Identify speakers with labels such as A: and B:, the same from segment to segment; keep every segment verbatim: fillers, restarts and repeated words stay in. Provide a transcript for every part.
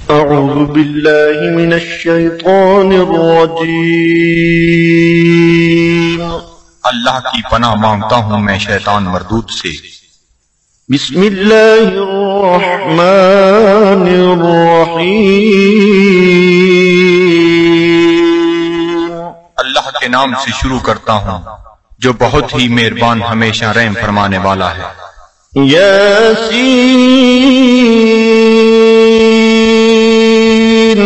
A: اعوذ باللہ من الشیطان الرجیم۔
B: اللہ کی پناہ مانگتا ہوں میں شیطان مردود سے۔
A: بسم اللہ الرحمن الرحیم۔
B: اللہ کے نام سے شروع کرتا ہوں جو بہت ہی مہربان ہمیشہ رحم فرمانے والا ہے۔ یاسین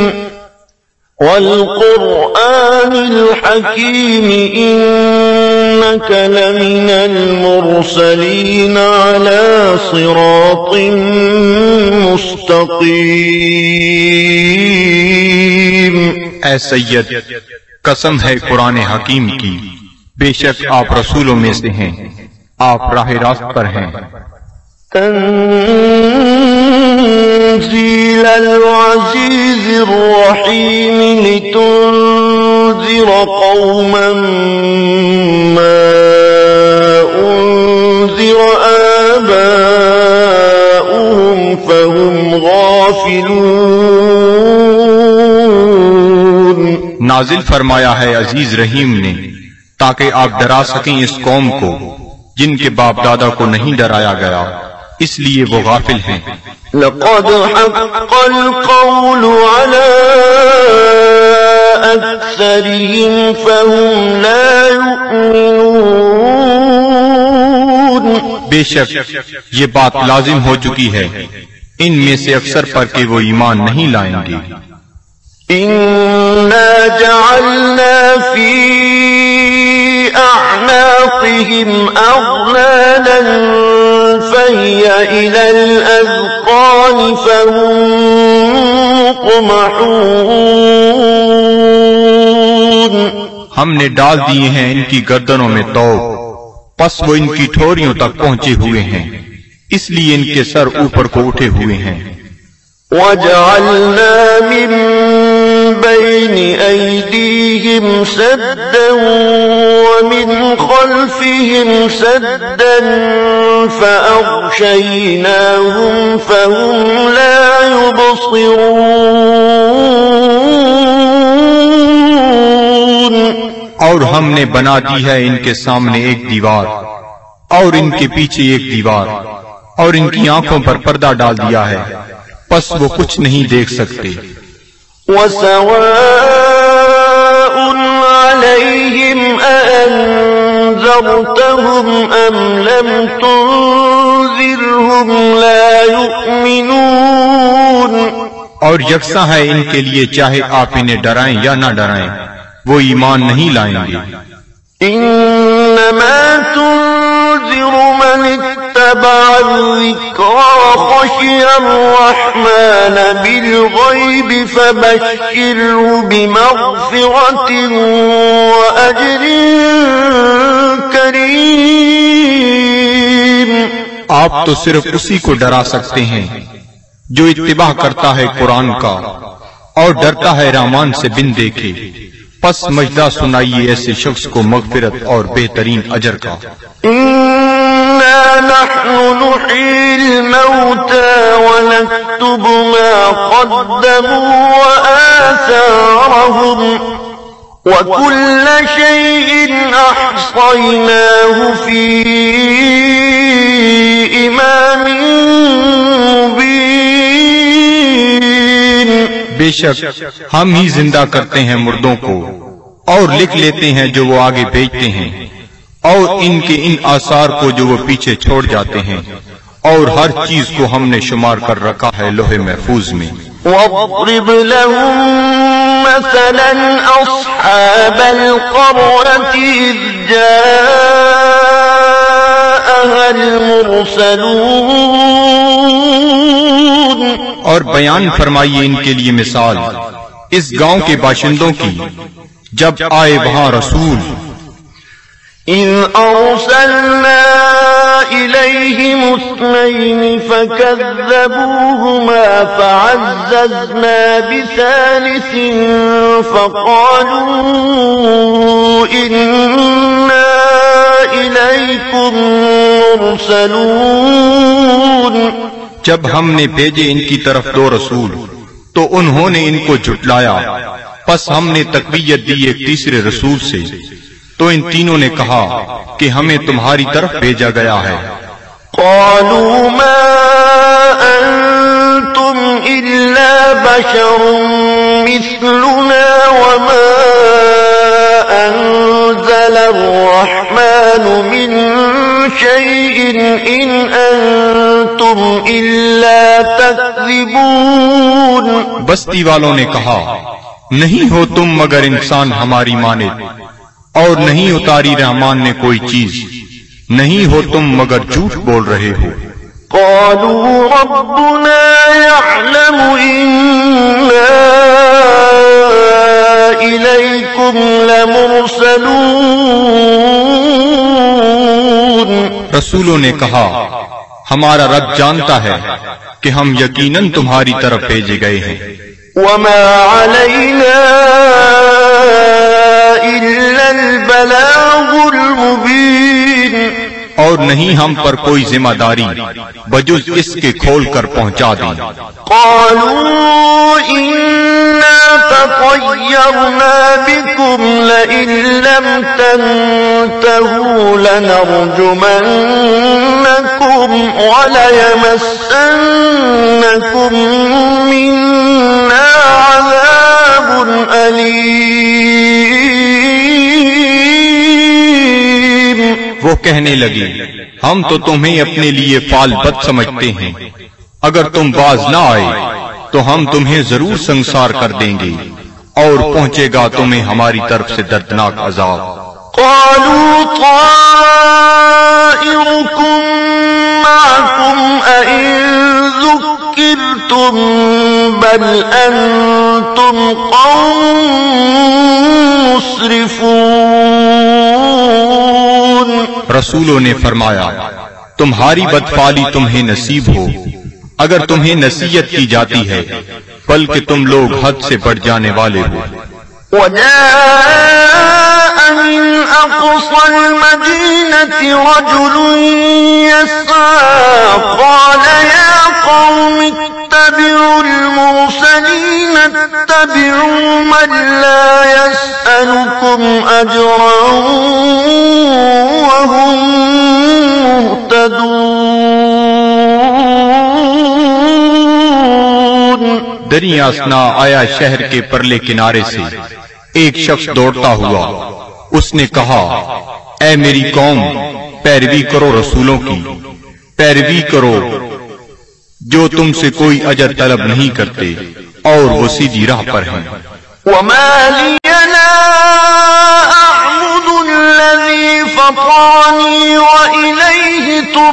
B: والقرآن الحکیم انک لمن المرسلین علی صراط مستقیم۔ اے سید، قسم ہے قرآن حکیم کی، بے شک آپ رسولوں میں سے ہیں، آپ راہ راست پر ہیں۔
A: تنزیل العزیز الرحیم لتنذر قوما ما انذر آباؤهم فهم غافلون۔
B: نازل فرمایا ہے عزیز رحیم نے تاکہ آپ ڈرا سکیں اس قوم کو جن کے باپ دادا کو نہیں ڈرایا گیا، اس لیے وہ غافل ہیں۔
A: لقد حق القول على أكثرهم فهم لا يؤمنون۔
B: بے شک یہ بات لازم ہو چکی ہے ان میں سے اکثر پر کہ وہ ایمان نہیں لائیں گے۔
A: إنا جعلنا في أعناقهم أغلالا فهي إلى الأذقان فهم مقمحون۔
B: ہم نے ڈال دیے ہیں ان کی گردنوں میں توق، پس وہ ان کی ٹھوریوں تک پہنچے ہوئے ہیں، اس لیے ان کے سر اوپر کو اٹھے ہوئے ہیں۔
A: وَجَعَلْنَا مِن بَيْنِ أَيْدِيهِمْ سَدًّا وَمِنْ خَلْفِهِمْ سَدًّا فَأَغْشَيْنَاهُمْ فَهُمْ لَا يُبْصِرُونَ۔
B: اور ہم نے بنا دی ہے ان کے سامنے ایک دیوار اور ان کے پیچھے ایک دیوار، اور ان کی آنکھوں پر پردہ ڈال دیا ہے، پس وہ کچھ نہیں دیکھ سکتے۔
A: وَسَوَاءٌ عَلَيْهِمْ أَأَنذَرْتَهُمْ أَمْ لَمْ تُنذِرْهُمْ لَا يُؤْمِنُونَ۔
B: اور یکساں ہے ان کے لیے چاہے آپ انہیں ڈرائیں یا نہ ڈرائیں، وہ ایمان نہیں لائیں گے۔
A: إِنَّمَا تُنذِرُ مَنِ اتَّبَعَ الذِّكْرَ وَخَشِيَ الرَّحْمَنَ بِالْغَيْبِ فَبَشِّرْهُ بِمَغْفِرَةٍ وَأَجْرٍ كَرِيمٍ۔
B: آپ تو صرف اسی کو ڈرا سکتے ہیں جو اتباع کرتا ہے قرآن کا اور ڈرتا ہے رحمان سے بن دیکھے، پس مجدہ سنائیے ایسے شخص کو مغفرت اور بہترین اجر کا۔
A: إِنَّا نَحْنُ نُحْيِي الْمَوْتَى وَنَكْتُبُ مَا قَدَّمُوا وَآثَارَهُمْ وَكُلَّ شَيْءٍ أَحْصَيْنَاهُ فِي إِمَامٍ مُبِينٍ۔
B: بے شک ہم ہی زندہ کرتے ہیں مردوں کو اور لکھ لیتے ہیں جو وہ آگے بھیجتے ہیں، اور ان کے ان آثار کو جو وہ پیچھے چھوڑ جاتے ہیں، اور ہر چیز کو ہم نے شمار کر رکھا ہے لوح محفوظ میں۔
A: وَاضْرِبْ لَهُم مَّثَلًا أَصْحَابَ الْقَرْيَةِ إِذْ جَاءَهَا الْمُرْسَلُونَ۔
B: اور بیان فرمائیے ان کے لیے مثال اس گاؤں کے باشندوں کی جب آئے وہاں رسول۔
A: إِذْ أَرْسَلْنَا إِلَيْهِمُ اثْنَيْنِ فَكَذَّبُوهُمَا فَعَزَّزْنَا بِثَالِثٍ فَقَالُوا إِنَّا إِلَيْكُمْ مُرْسَلُونَ۔
B: جب ہم نے بھیجے ان کی طرف دو رسول تو انہوں نے ان کو جھٹلایا، پس ہم نے تقویت دی ایک تیسرے رسول سے، تو ان تینوں نے کہا کہ ہمیں تمہاری طرف بھیجا گیا ہے۔
A: قالوا ما أنتم إلا بشر مثلنا وما أنزل الرحمن من شيء إن أنتم إلا تكذبون۔
B: بستی والوں نے کہا نہیں ہو تم مگر انسان ہماری مانند، اور نہیں اتاری رحمان نے کوئی چیز، نہیں ہو تم مگر جھوٹ بول رہے ہو۔
A: قالوا ربنا يعلم إنا إليكم لمرسلون۔
B: رسولوں نے کہا ہمارا رب جانتا ہے کہ ہم یقیناً تمہاری طرف بھیجے گئے ہیں۔
A: وما علينا إلا البلاغ المبين۔
B: اور نہیں ہم پر کوئی ذمہ داری بجز اس کے کھول کر پہنچا دیں۔
A: قالوا إنا تطيرنا بكم لئن لم تنتهوا لنرجمنكم وليمسنكم منا عذاب أليم۔
B: وہ کہنے لگی ہم تو تمہیں اپنے لیے فال بد سمجھتے ہیں، اگر تم باز نہ آئے تو ہم تمہیں ضرور سنسار کر دیں گے اور پہنچے گا تمہیں ہماری طرف سے دردناک عذاب۔
A: قالوا طائركم معكم أئن ذكرتم بل أنتم قوم مسرفون۔
B: رسولوں نے فرمایا تمہاری بدفعلی تمہیں نصیب ہو اگر تمہیں نصیحت کی جاتی ہے، بلکہ تم لوگ حد سے بڑھ جانے والے ہو۔
A: وجاء من أقصى المدينة رجل يسعى قال يا قوم اتبعوا المرسلين اتبعوا من لا يسألكم أجرا وهم مهتدون۔
B: دریا اسنا آیا شہر کے پرلے کنارے سے ایک شخص دوڑتا ہوا، اس نے کہا اے میری قوم پیروی کرو رسولوں کی، پیروی کرو جو تم سے کوئی اجر طلب نہیں کرتے اور وہ سیدھی راہ پر ہیں۔
A: وما لي لا أعبد الذي فطرني وإليه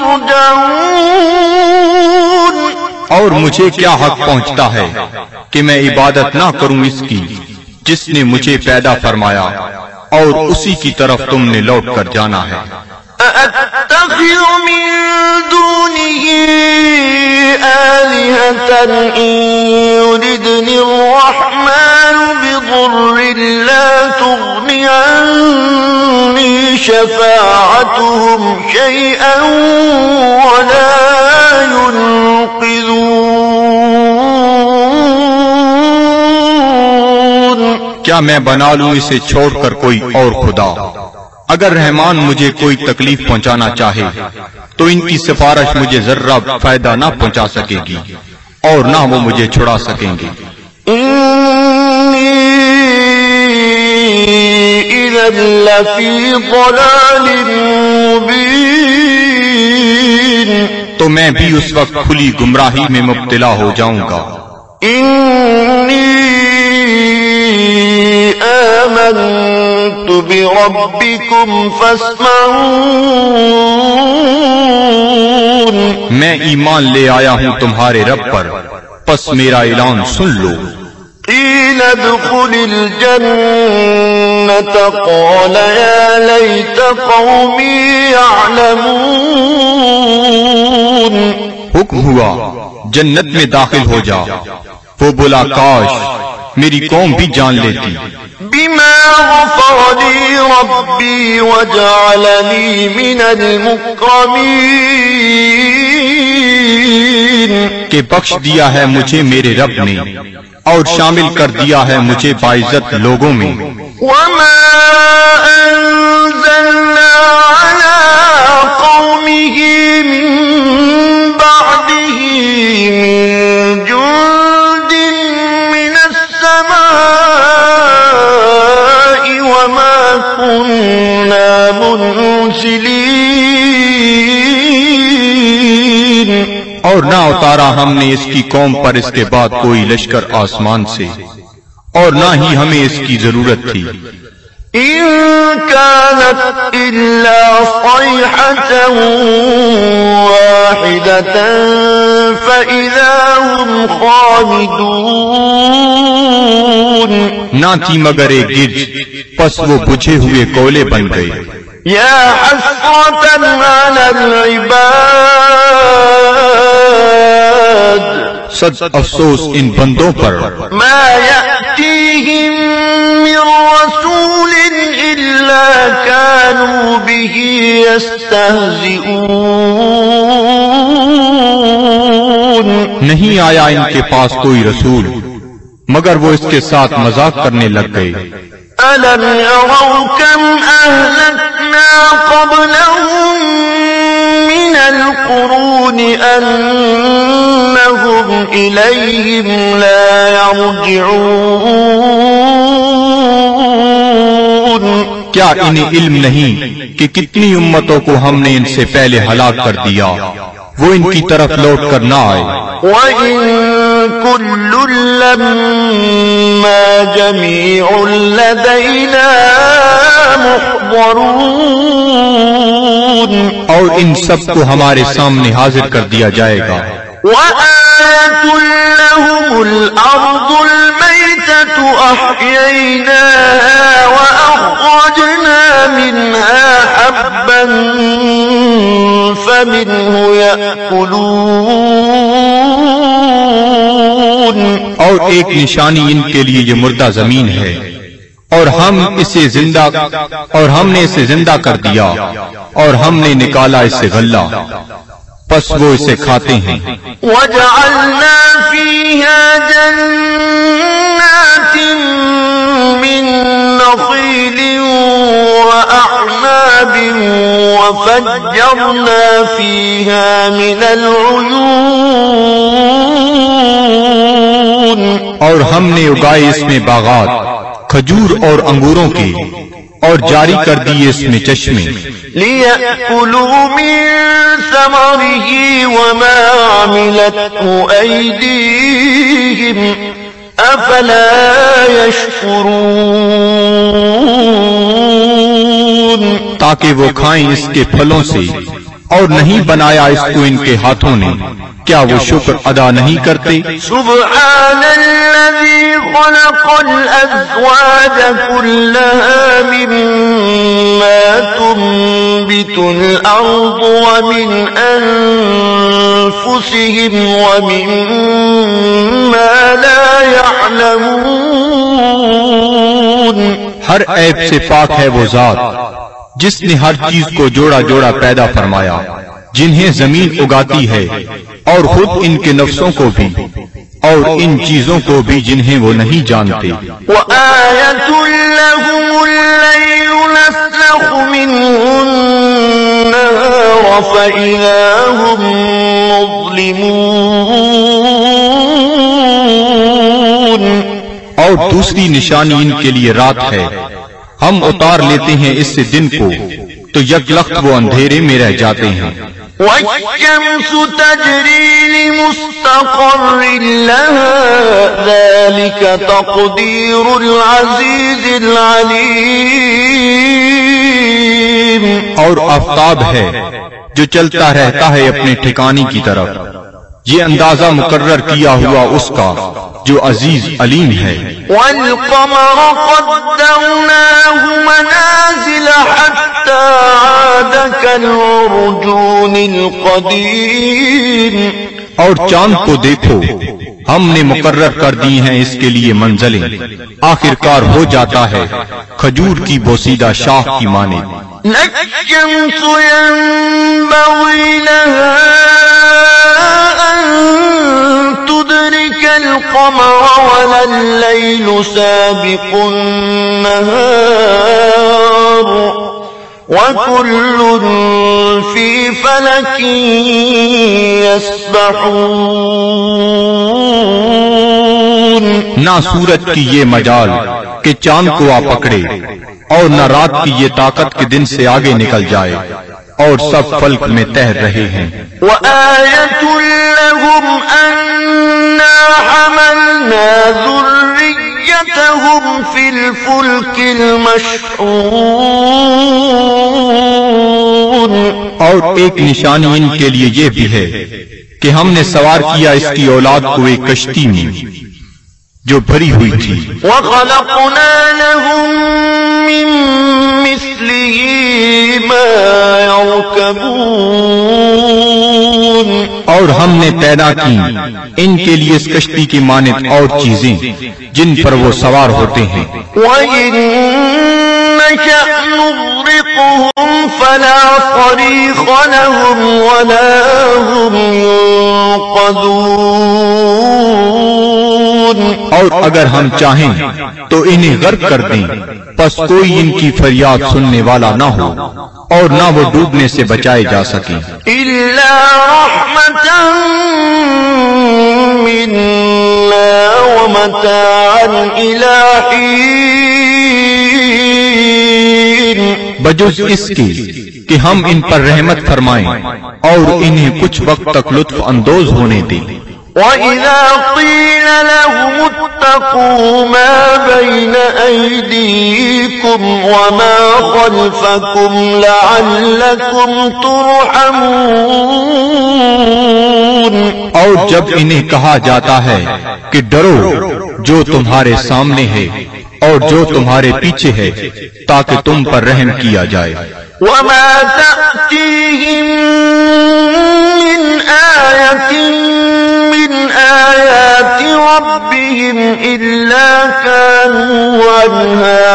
A: ترجعون۔
B: اور مجھے کیا حق پہنچتا ہے کہ میں عبادت نہ کروں اس کی جس نے مجھے پیدا فرمایا اور اسی کی طرف تم نے لوٹ کر جانا ہے۔
A: أأتخذ من دونه آلهة إن يردني الرحمن بضر لا تغني عني شفاعتهم شيئا ولا ينقذون۔
B: کیا میں بنا لوں اسے چھوڑ کر کوئی اور خدا؟ اگر رحمان مجھے کوئی تکلیف پہنچانا چاہے تو ان کی سفارش مجھے ذرہ فائدہ نہ پہنچا سکے گی اور نہ وہ مجھے چھڑا سکیں گے۔
A: إني إذا لفي ضلال مبين۔
B: تو میں بھی اس وقت کھلی گمراہی میں مبتلا ہو جاؤں گا۔
A: إني آمنت بربكم فاسمعون۔
B: میں ایمان لے آیا ہوں تمہارے رب پر، پس میرا اعلان سن لو۔
A: قيل ادخل الجنة قال يا ليت قومي يعلمون۔
B: حکم ہوا جنت میں داخل ہو جا، وہ بولا کاش میری قوم بھی جان لیتی۔
A: بما غفر لي ربي وجعلني من المكرمين۔
B: کہ بخش دیا ہے مجھے میرے رب نے اور شامل کر دیا ہے مجھے باعزت لوگوں میں۔
A: وما أنزلنا على قومه من بعده من جند من السماء وما كنا منزلين،
B: اور نہ اتارا ہم نے اس کی قوم پر اس کے بعد کوئی لشکر آسمان سے، اور نہ ہی ہمیں اس کی ضرورت تھی۔
A: إن كانت إلا صيحة واحدة فإذا هم خامدون،
B: نہ تھی مگر ایک گرج، پس وہ بجھے ہوئے کولے بن گئے۔
A: يا حسرة على العباد،
B: صد افسوس ان بندوں پر،
A: ما يأتيهم من رسول إلا كانوا به يستهزئون،
B: نہیں آیا ان کے پاس کوئی رسول مگر وہ اس کے ساتھ مذاق کرنے لگ گئے۔
A: ألم يروا كم أهلكنا قبلهم من القرون أنهم إليهم لا يرجعون،
B: کیا انہیں علم نہیں کہ کتنی امتوں کو ہم نے ان سے پہلے ہلاک کر دیا، وہ ان کی طرف لوٹ کر نہ آئے۔
A: وَإِن كُلٌّ لَّمَّا جَمِيعٌ لَّدَيْنَا مُحْضَرُونَ،
B: اور ان سب کو ہمارے سامنے حاضر کر دیا جائے گا۔
A: وَآيَةٌ لَّهُمُ الْأَرْضُ الْمَيْتَةُ أَحْيَيْنَاهَا وَأَخْرَجْنَا مِنْهَا حَبًّا فَمِنْهُ يَأْكُلُونَ،
B: اور ایک نشانی ان کے لیے یہ مردہ زمین ہے، اور ہم اسے زندہ اور ہم نے اسے زندہ کر دیا، اور ہم نے نکالا اس سے غلہ، پس وہ اسے کھاتے ہیں۔
A: وَجَعَلْنَا فِيهَا جَنَّاتٍ مِّن نَّخِيلٍ وَأَعْنَابٍ وَفَجَّرْنَا فِيهَا مِنَ الْعُيُونِ،
B: اور ہم نے اگائے اس میں باغات کھجور اور انگوروں کے، اور جاری کر دیے اس میں چشمے،
A: لِيَأْكُلُوا مِن ثَمَرِهِ وَمَا عَمِلَتْهُ أَيْدِيهِمْ أَفَلَا يَشْكُرُونَ،
B: تاکہ وہ کھائیں اس کے پھلوں سے، اور نہیں بنایا اس کو ان کے ہاتھوں نے، کیا وہ شکر ادا نہیں کرتے؟
A: سبحان الذي خلق الأزواج كلها مما تنبت الأرض ومن أنفسهم ومما لا يعلمون،
B: ہر عیب سے پاک ہے وہ ذات جس نے ہر چیز کو جوڑا جوڑا پیدا فرمایا، جنہیں زمین اگاتی ہے، اور خود ان کے نفسوں کو بھی، اور ان چیزوں کو بھی جنہیں وہ نہیں جانتے۔
A: وَآيَةٌ لَّهُمُ اللَّيْلُ نَسْلَخُ مِنْهُ النَّهَارَ فَإِذَا هُم مُّظْلِمُونَ،
B: اور دوسری نشانی ان کے لیے رات ہے، ہم اتار لیتے ہیں اس سے دن کو، تو یک لخت وہ اندھیرے میں رہ جاتے ہیں۔
A: وَالشَّمْسُ تَجْرِي لِمُسْتَقَرٍّ لَّهَا ذَلِكَ تَقْدِيرُ الْعَزِيزِ الْعَلِيمِ،
B: اور آفتاب ہے جو چلتا رہتا ہے اپنے ٹھکانے کی طرف، یہ اندازہ مقرر کیا ہوا اس کا جو عزیز علیم ہے۔
A: وَالْقَمَرَ قَدَّرْنَاهُ مَنَازِلَ حَتَّى عَادَ كَالْعُرْجُونِ الْقَدِيمِ،
B: اور چاند کو دیکھو، ہم نے مقرر کر دی ہیں اس کے لیے منزلیں، آخر کار ہو جاتا ہے کھجور کی بوسیدہ شاخ کی مانند۔
A: لَلشَّمْسُ يَنبَغِي لَهَا أَن تدرك القمر ولا الليل سابق النهار وكل في فلك يسبحون۔
B: نہ سورج کی یہ مجال کہ چاند کو آ پکڑے، اور نہ رات کی یہ طاقت کہ دن سے آگے نکل جائے، اور سب فلک میں تیر رہے ہیں۔
A: وآیۃ لہم انا حملنا ذریتہم فی الفلک المشحون۔
B: اور ایک نشانی ان کے لیے یہ بھی ہے کہ ہم نے سوار کیا اس کی اولاد کو ایک کشتی میں جو بھری ہوئی تھی۔
A: وَخَلَقْنَا لَهُم مِّن مِّثْلِهِ مَا يَرْكَبُونَ۔
B: اور ہم نے پیدا کی ان کے لیے اس کشتی کی مانند اور چیزیں جن پر وہ سوار ہوتے ہیں۔
A: وَإِن نَّشَأْ نُغْرِقْهُمْ فَلَا صَرِيخَ لَهُمْ وَلَا هُمْ يُنقَذُونَ۔
B: اور اگر ہم چاہیں تو انہیں غرق کر دیں، پس کوئی ان کی فریاد سننے والا نہ ہو اور نہ وہ ڈوبنے سے بچائے جا سکیں۔
A: إِلَّا رَحْمَةً مِّنَّا وَمَتَاعًا إِلَىٰ حِينٍ۔
B: بجز اس کے کہ ہم ان پر رحمت فرمائیں اور انہیں کچھ وقت تک لطف اندوز ہونے دیں۔
A: وَإِذَا قِيلَ لَهُمُ اتَّقُوا مَا بَيْنَ أَيْدِيكُمْ وَمَا خَلْفَكُمْ لَعَلَّكُمْ تُرْحَمُونَ۔
B: اور جب انہیں کہا جاتا ہے کہ ڈرو جو تمہارے سامنے ہے اور جو تمہارے پیچھے ہے تاکہ تم پر رحم کیا جائے۔
A: وَمَا تَأْتِيهِم مِّنْ آيَةٍ مِّنْ آيَاتِ رَبِّهِمْ إِلَّا كَانُوا عَنْهَا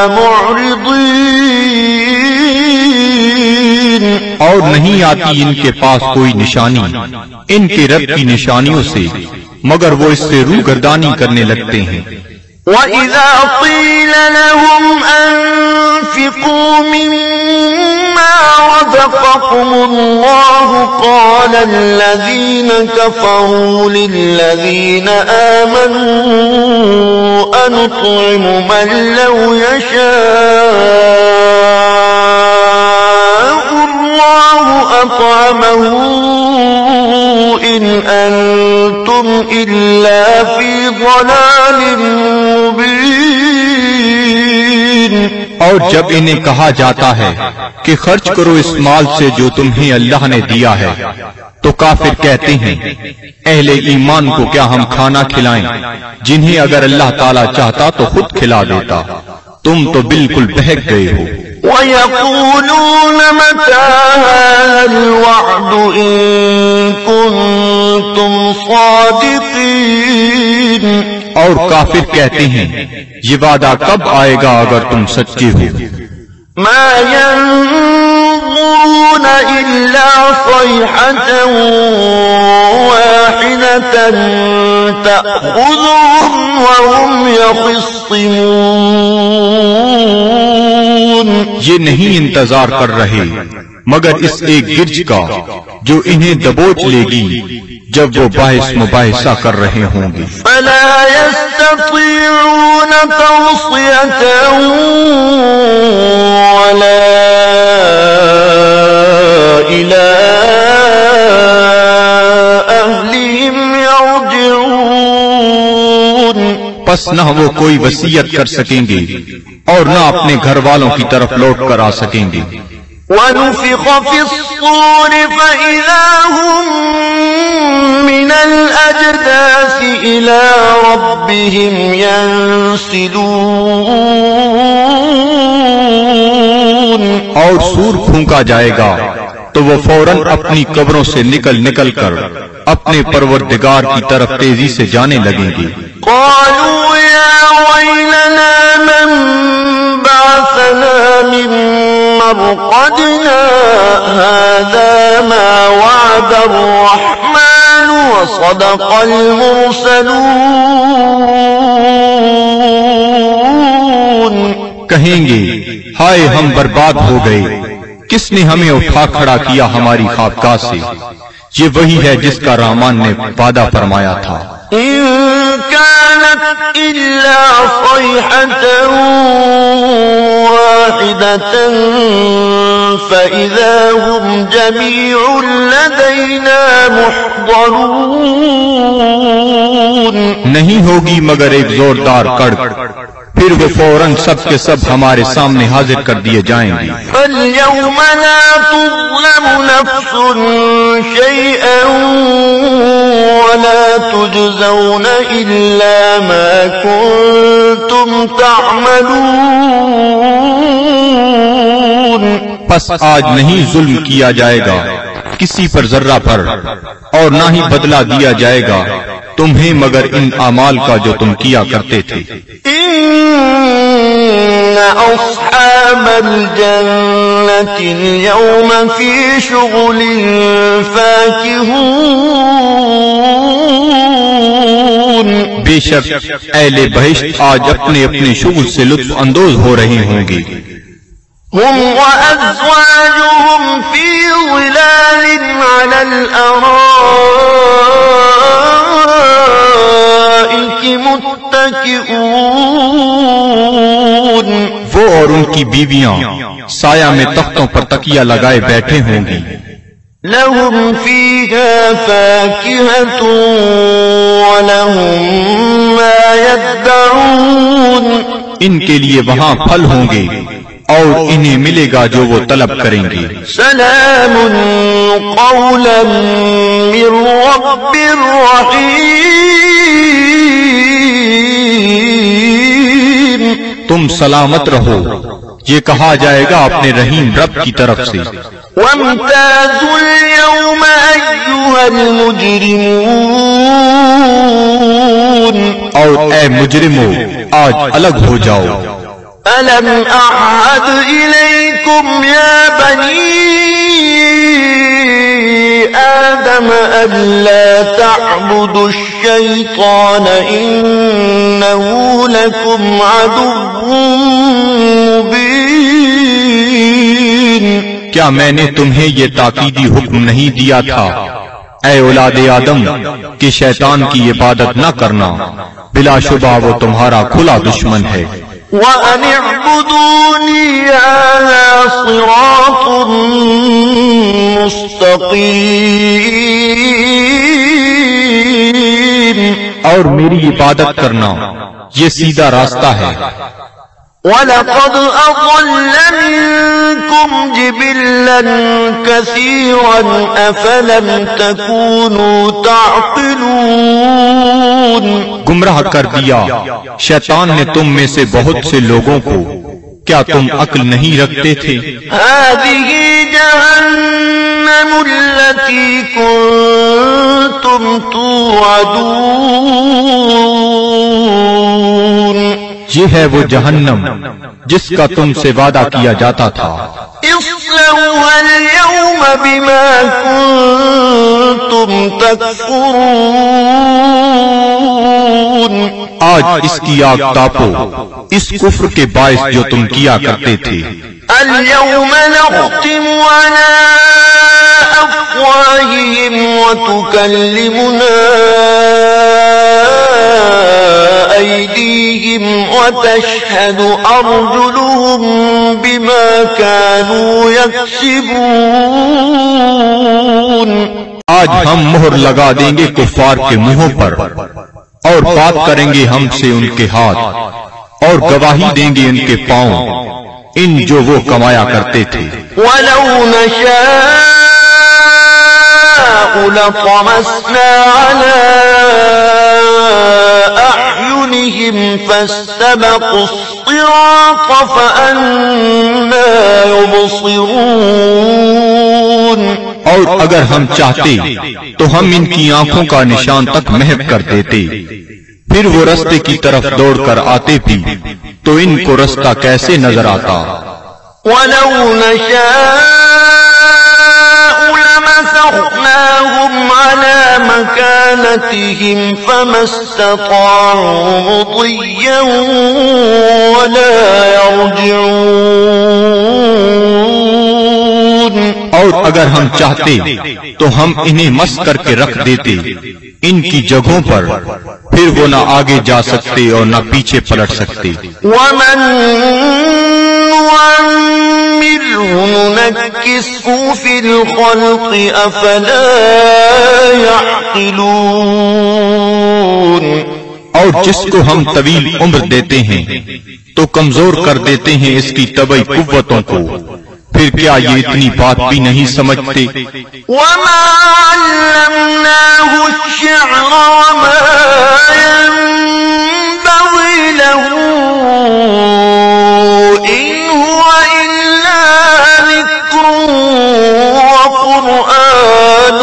A: مُعْرِضِينَ۔
B: اور نہیں آتی ان کے پاس کوئی نشانی ان کے رب کی نشانیوں سے مگر وہ اس سے روگردانی کرنے لگتے ہیں۔
A: وَإِذَا قِيلَ لَهُمْ أَنفِقُوا مِمَّا رَزَقَكُمُ اللَّهُ قَالَ الَّذِينَ كَفَرُوا لِلَّذِينَ آمَنُوا أَنُطْعِمُ مَن لَّوْ يَشَاءُ اللَّهُ أَطْعَمَهُ إِنْ أَنتُمْ إِلَّا فِي ضَلَالٍ مُبِينٍ۔
B: اور جب انہیں کہا جاتا ہے کہ خرچ کرو اس مال سے جو تمہیں اللہ نے دیا ہے تو کافر کہتے ہیں اہل ایمان کو کیا ہم کھانا کھلائیں جنہیں اگر اللہ تعالیٰ چاہتا تو خود کھلا دیتا، تم تو بالکل بہک گئے ہو۔
A: وَيَقُولُونَ مَتَىٰ هَٰذَا الْوَعْدُ إِن كُنتُمْ صَادِقِينَ۔
B: اور کافر کہتے ہیں یہ وعدہ کب آئے گا اگر تم سچے ہو۔
A: مَا يَنظُرُونَ إِلَّا صَيْحَةً وَاحِدَةً تَأْخُذُهُمْ وَهُمْ يَخِصِّمُونَ۔
B: یہ نہیں انتظار کر رہے مگر اس ایک گرج کا جو انہیں دبوچ لے گی جب وہ باعث مباحثہ کر رہے ہوں گے۔
A: فَلَا يَسْتَطِيعُونَ تَوْصِيَةً وَلَا إِلَىٰ أَهْلِهِمْ يَرْجِعُونَ۔
B: پس نہ وہ کوئی وصیت کر سکیں گے اور نہ اپنے گھر والوں کی طرف لوٹ کر آ سکیں گے۔
A: وَنُفِخَ فِي الصُّورِ فَإِذَا هُم مِّنَ الْأَجْدَاثِ إِلَىٰ رَبِّهِمْ يَنسِلُونَ۔
B: اور سور پھونکا جائے گا تو وہ فوراً اپنی قبروں سے نکل نکل کر اپنے پروردگار کی طرف تیزی سے جانے لگیں گے۔
A: قَالُوا يَا وَيْلَنَا مَن بَعَثَنَا مِن مَّرْقَدِنَا هَٰذَا مَا وَعَدَ الرَّحْمَٰنُ وصدق المرسلون.
B: کہیں گے ہائے ہم برباد ہو گئے، کس نے ہمیں اٹھا کھڑا کیا ہماری خوابگاہ سے؟ یہ وہی ہے جس کا رحمان نے وعدہ فرمایا تھا.
A: إن كانت إلا صيحة واحدة فإذا هم جميع لدينا محضرون.
B: نہیں ہوگی مگر ایک زوردار کڑک، پھر وہ فوراً سب کے سب ہمارے سامنے حاضر کر دیے جائیں گے.
A: فاليوم لا تظلم نفس شيئا ولا تجزون إلا ما كنتم تعملون.
B: پس آج نہیں ظلم کیا جائے گا کسی پر ذرہ پر، اور نہ ہی بدلہ دیا جائے گا تمہیں مگر ان اعمال کا جو تم کیا کرتے تھے.
A: إن أصحاب الجنة اليوم في شغل فاكهون.
B: بے شک اہل بہشت آج اپنے اپنے شغل سے لطف اندوز ہو رہے ہوں گے.
A: هم وأزواجهم في ظلال على الأرائك متكئون.
B: وہ اور ان کی بیویاں سایہ میں تختوں پر تکیہ لگائے بیٹھے ہوں گی.
A: لهم فيها فاكهة ولهم ما يدعون.
B: ان کے لیے وہاں پھل ہوں گے اور انہیں ملے گا جو وہ طلب کریں گے.
A: سلام قولا من رب رحیم.
B: تم سلامت رہو، یہ کہا جائے گا اپنے رحیم رب کی طرف سے.
A: وامتازوا اليوم أيها المجرمون.
B: اور اے مجرمو آج الگ ہو جاؤ.
A: ألم أعهد إليكم يا بني آدم ألا تعبدوا الشيطان إنه لكم عدو مبين.
B: کیا میں نے تمہیں یہ تاکیدی حکم نہیں دیا تھا اے اولاد آدم کہ شیطان کی عبادت نہ کرنا، بلا شبہ وہ تمہارا کھلا دشمن ہے.
A: وَأَنِ اعْبُدُونِي هَذَا صِرَاطٌ مُسْتَقِيمٌ.
B: اور میری عبادت کرنا یہ سیدھا راستہ ہے.
A: وَلَقَدْ أَضَلَّ مِنكُمْ جِبِلًّا كَثِيرًا أَفَلَمْ تَكُونُوا تَعْقِلُونَ.
B: گمراہ کر دیا شیطان نے تم میں سے بہت سے لوگوں کو، کیا تم عقل نہیں رکھتے تھے؟
A: هَذِهِ جَهَنَّمُ الَّتِي كُنتُمْ تُوعَدُونَ.
B: یہ ہے وہ جہنم جس کا تم سے وعدہ کیا جاتا تھا.
A: اصلوها اليوم بما كنتم تكفرون.
B: آج اس کی آگ تاپو اس کفر کے باعث جو تم کیا کرتے تھے.
A: اليوم نختم على أفواههم وتكلمنا أيديهم وتشهد أرجلهم بما كانوا يكسبون.
B: آج ہم مہر لگا دیں گے کفار کے منہوں پر، اور بات کریں گے ہم سے ان کے ہاتھ، اور گواہی دیں گے ان کے پاؤں ان جو وہ کمایا کرتے تھے.
A: وَلَوْ نَشَاءُ لَطَمَسْنَا عَلَىٰ أَعْيُنِهِمْ فَاسْتَبَقُوا الصِّرَاطَ فَأَنَّىٰ يُبْصِرُونَ.
B: اور اگر ہم چاہتے تو ہم ان کی آنکھوں کا نشان تک محو کر دیتے، پھر وہ رستے کی طرف دوڑ کر آتے بھی تو ان کو رستہ کیسے نظر آتا.
A: وَلَوْ نَشَاءُ لَمَسَخْنَاهُمْ أمطرناهم على مكانتهم فما استطاعوا مضيا ولا يرجعون.
B: اور اگر ہم چاہتے تو ہم انہیں مس کر کے رکھ دیتے ان کی جگہوں پر، پھر وہ نہ آگے جا سکتے اور نہ پیچھے پلٹ سکتے.
A: ومن نعمره ننكسه في الخلق أفلا يعقلون.
B: اور جس کو ہم طویل عمر دیتے ہیں تو کمزور کر دیتے ہیں اس کی طبعی قوتوں کو، پھر کیا یہ اتنی بات بھی نہیں سمجھتے؟
A: وما علمناه الشعر وما ينبغي له إن هو إلا ذكر وقرآن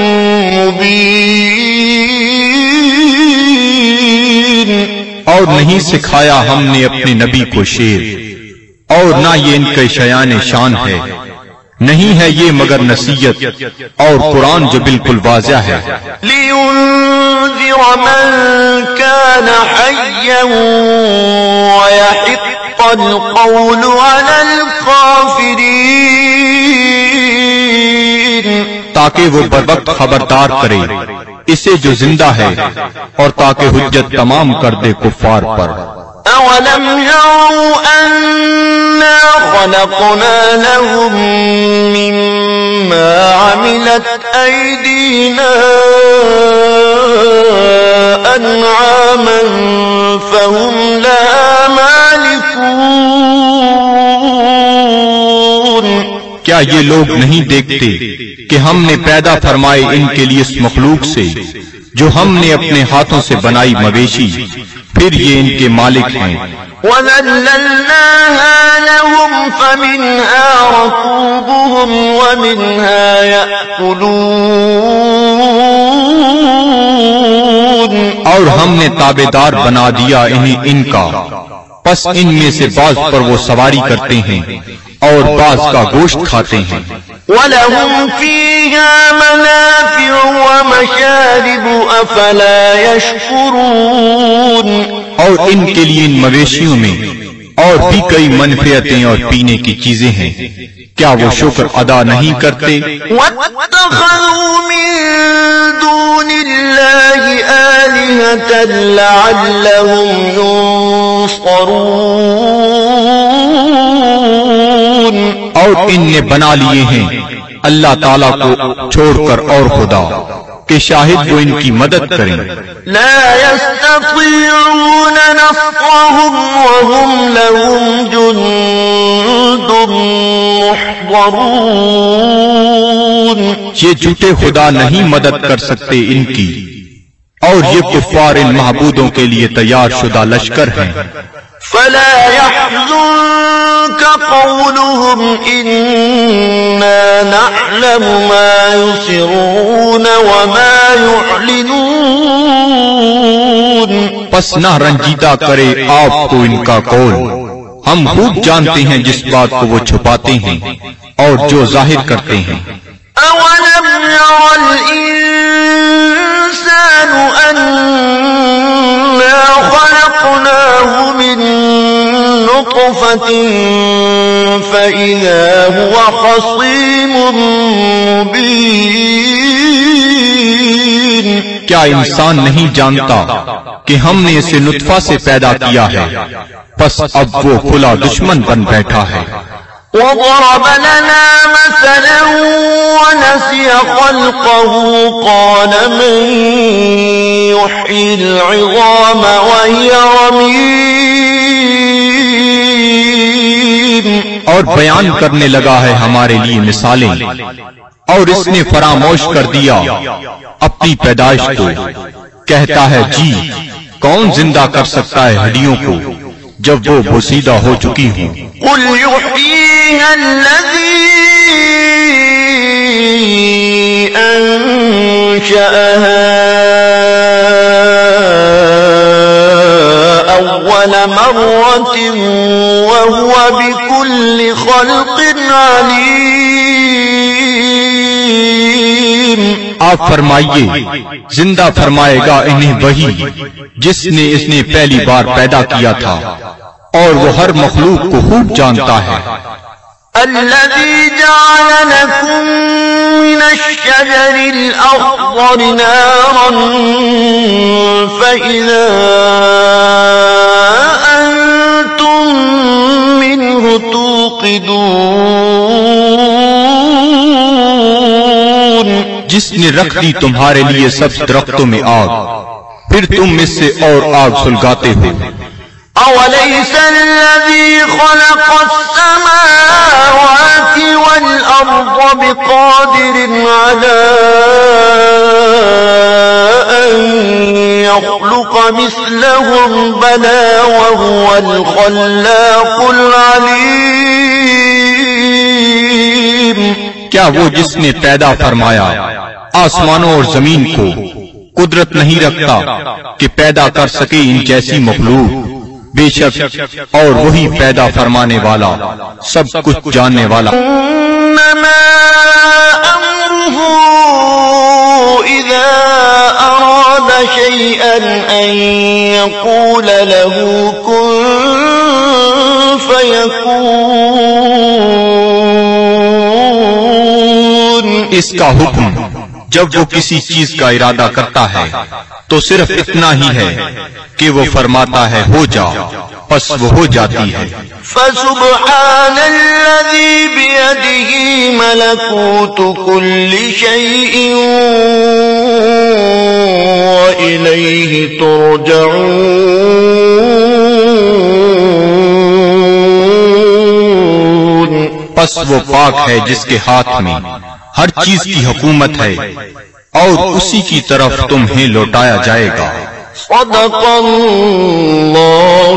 A: مبين.
B: اور نہیں سکھایا ہم نے اپنے نبی کو شعر، اور نہ یہ ان کے شیان شان ہے، نہیں ہے یہ مگر نصیحت اور قرآن جو بالکل واضح ہے.
A: لِيُنذِرَ مَن كَانَ حَيًّا وَيَحِقَّ الْقَوْلُ عَلَى الْكَافِرِينَ.
B: تاکہ وہ بروقت خبردار کرے اسے جو زندہ ہے، اور تاکہ حجت تمام کر دے کفار پر.
A: أَوَلَمْ يَرَوْا أَنَّا خَلَقْنَا لَهُم مِّمَّا عَمِلَتْ أَيْدِينَا أَنْعَامًا فَهُمْ لَهَا مَالِكُونَ.
B: کیا یہ لوگ نہیں دیکھتے کہ ہم نے پیدا فرمائے ان کے لیے اس مخلوق سے جو ہم نے اپنے ہاتھوں سے بنائی مویشی، پھر یہ ان کے مالک ہیں.
A: وَذَلَّلْنَاهَا لَهُمْ فَمِنْهَا رَكُوبُهُمْ وَمِنْهَا يَأْكُلُونَ.
B: اور ہم نے تابعدار بنا دیا انہیں ان کا، پس ان میں سے بعض پر وہ سواری کرتے ہیں اور بعض کا گوشت کھاتے ہیں.
A: وَلَهُمْ فِيهَا مَنَافِعُ وَمَشَارِبُ أَفَلَا يَشْكُرُونَ. اور ان کے لیے ان مویشیوں میں اور بھی کئی منفعتیں اور پینے کی چیزیں ہیں، کیا وہ شکر ادا نہیں کرتے؟ وَاتَّخَذُوا مِن دُونِ اللَّهِ آلِهَةً لَعَلَّهُمْ يُنصَرُونَ.
B: اور ان نے بنا لیے ہیں اللہ تعالیٰ کو چھوڑ کر اور خدا کہ شاہد وہ ان کی مدد کریں.
A: لا يستطيعون نصرهم وهم لهم جند محضرون.
B: یہ جھوٹے خدا نہیں مدد کر سکتے ان کی، اور یہ کفار ان معبودوں کے لیے تیار شدہ لشکر ہیں.
A: فلا يحزنك قولهم إنا نعلم ما يسرون وما يعلنون.
B: پس نہ رنجیدہ کرے آپ کو ان کا قول، ہم خوب جانتے ہیں جس بات کو وہ چھپاتے ہیں اور جو ظاہر کرتے ہیں.
A: أولم ير الإنسان أنا خلقناه من نطفة فإذا هو خصيم مبين.
B: کیا انسان نہیں جانتا کہ ہم نے اسے نطفہ سے پیدا کیا ہے، پس اب وہ کھلا دشمن بن بیٹھا ہے.
A: وضرب لنا مثلا ونسي خلقه قال من يحيي العظام وهي رميم.
B: اور بیان کرنے لگا ہے ہمارے لیے مثالیں، اور اس نے فراموش کر دیا اپنی پیدائش کو. کہتا ہے جی کون زندہ کر سکتا ہے ہڈیوں کو جب وہ بوسیدہ ہو چکی ہوں.
A: قل يحييها الذي أنشأها أول مرة وهو بكل خلق عليم. آپ فرمائیے زندہ فرمائے گا انہیں وہی جس نے اس نے پہلی بار پیدا کیا تھا، اور وہ ہر مخلوق کو خوب جانتا ہے۔
C: الذي جعل لكم من الشجر الأخضر نارا فإذا أنتم منه توقدون،
A: جس نے رکھ دی تمہارے لیے سب درختوں میں آگ، پھر تم اس سے اور آگ سلگاتے ہو۔
C: أوليس الذي خلق السماوات والأرض بقادر على أن يخلق مثلهم بلى وهو الخلاق العليم؟
A: کیا وہ جس نے پیدا فرمایا آسمانوں اور زمین کو قدرت نہیں رکھتا کہ پیدا کر سکے ان جیسی مخلوق؟ بے شک اور وہی پیدا فرمانے والا سب کچھ جاننے والا۔
C: انما امره اذا اراد شيئا ان يقول له كن فيكون،
A: اس کا حکم جب وہ کسی چیز کا ارادہ کرتا ہے تو صرف اتنا ہی ہے کہ وہ فرماتا ہے ہو جا، پس وہ ہو جاتی ہے۔
C: فسبحان الذي بيده ملكوت كل شيء وإليه ترجعون،
A: پس وہ پاک ہے جس کے ہاتھ میں ہر چیز کی حکومت ہے اور اسی کی طرف تمہیں لوٹایا جائے گا۔
C: صدق اللہ